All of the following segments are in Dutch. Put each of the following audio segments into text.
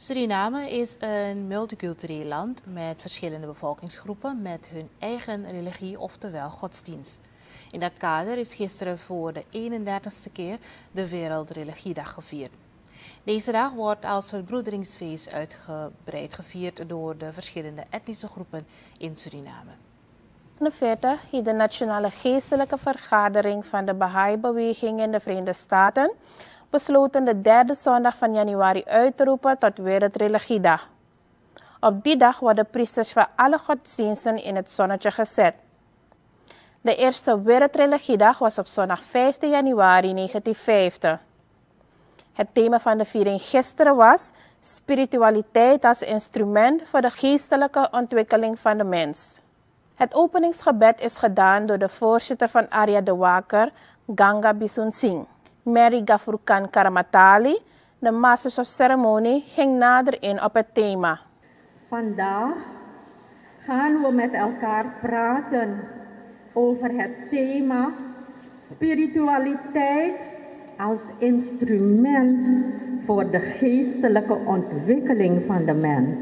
Suriname is een multicultureel land met verschillende bevolkingsgroepen met hun eigen religie, oftewel godsdienst. In dat kader is gisteren voor de 31ste keer de Wereldreligiedag gevierd. Deze dag wordt als verbroederingsfeest uitgebreid gevierd door de verschillende etnische groepen in Suriname. In 1940 heeft de Nationale Geestelijke Vergadering van de Bahá'í-beweging in de Verenigde Staten besloten de derde zondag van januari uit te roepen tot Wereldreligiedag. Op die dag worden priesters van alle godsdiensten in het zonnetje gezet. De eerste Wereldreligiedag was op zondag 15 januari 1950. Het thema van de viering gisteren was spiritualiteit als instrument voor de geestelijke ontwikkeling van de mens. Het openingsgebed is gedaan door de voorzitter van Arya de Waker, Ganga Bisun Singh. Mary Gafurkan Karamatali, de Masters of Ceremony, ging nader in op het thema. Vandaag gaan we met elkaar praten over het thema spiritualiteit als instrument voor de geestelijke ontwikkeling van de mens.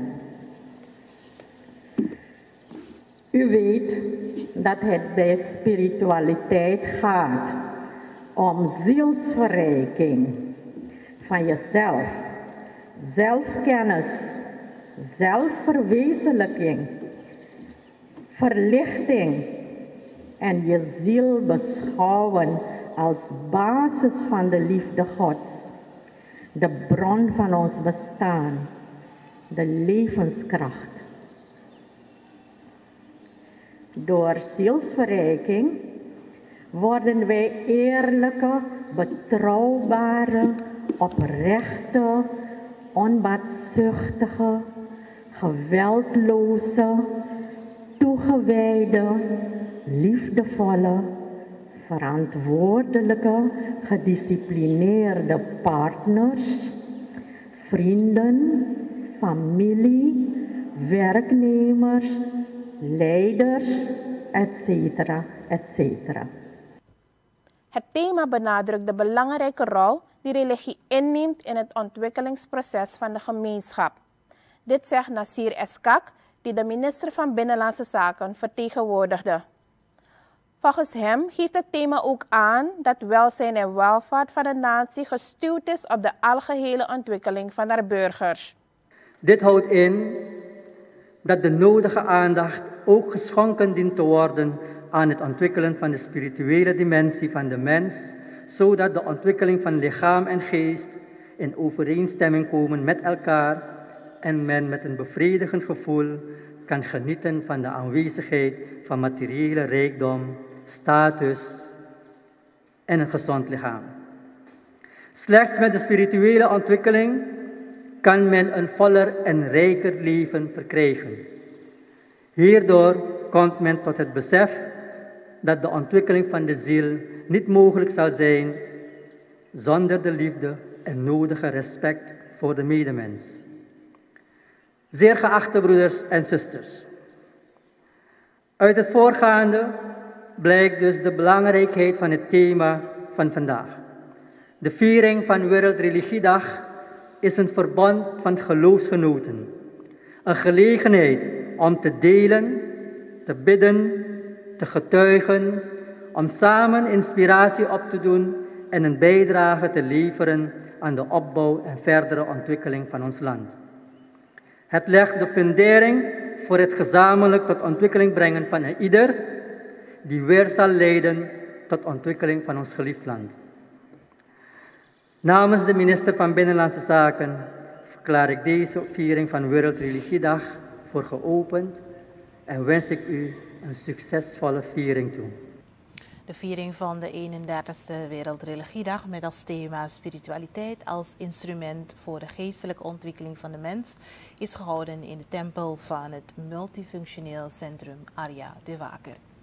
U weet dat het bij spiritualiteit gaat om zielsverrijking van jezelf, zelfkennis, zelfverwezenlijking, verlichting en je ziel beschouwen als basis van de liefde Gods, de bron van ons bestaan, de levenskracht. Door zielsverrijking worden wij eerlijke, betrouwbare, oprechte, onbaatzuchtige, geweldloze, toegewijde, liefdevolle, verantwoordelijke, gedisciplineerde partners, vrienden, familie, werknemers, leiders, etc. etc. Het thema benadrukt de belangrijke rol die religie inneemt in het ontwikkelingsproces van de gemeenschap. Dit zegt Nasir Eskak, die de minister van Binnenlandse Zaken vertegenwoordigde. Volgens hem geeft het thema ook aan dat welzijn en welvaart van de natie gestuurd is op de algehele ontwikkeling van haar burgers. Dit houdt in dat de nodige aandacht ook geschonken dient te worden aan het ontwikkelen van de spirituele dimensie van de mens, zodat de ontwikkeling van lichaam en geest in overeenstemming komen met elkaar en men met een bevredigend gevoel kan genieten van de aanwezigheid van materiële rijkdom, status en een gezond lichaam. Slechts met de spirituele ontwikkeling kan men een voller en rijker leven verkrijgen. Hierdoor komt men tot het besef dat de ontwikkeling van de ziel niet mogelijk zal zijn zonder de liefde en nodige respect voor de medemens. Zeer geachte broeders en zusters, uit het voorgaande blijkt dus de belangrijkheid van het thema van vandaag. De viering van Wereldreligiedag is een verbond van geloofsgenoten, een gelegenheid om te delen, te bidden, te getuigen, om samen inspiratie op te doen en een bijdrage te leveren aan de opbouw en verdere ontwikkeling van ons land. Het legt de fundering voor het gezamenlijk tot ontwikkeling brengen van ieder, die weer zal leiden tot ontwikkeling van ons geliefd land. Namens de minister van Binnenlandse Zaken verklaar ik deze viering van Wereldreligiedag voor geopend en wens ik u een succesvolle viering toe. De viering van de 31ste Wereldreligiedag met als thema spiritualiteit als instrument voor de geestelijke ontwikkeling van de mens is gehouden in de tempel van het multifunctioneel centrum Arya de Waker.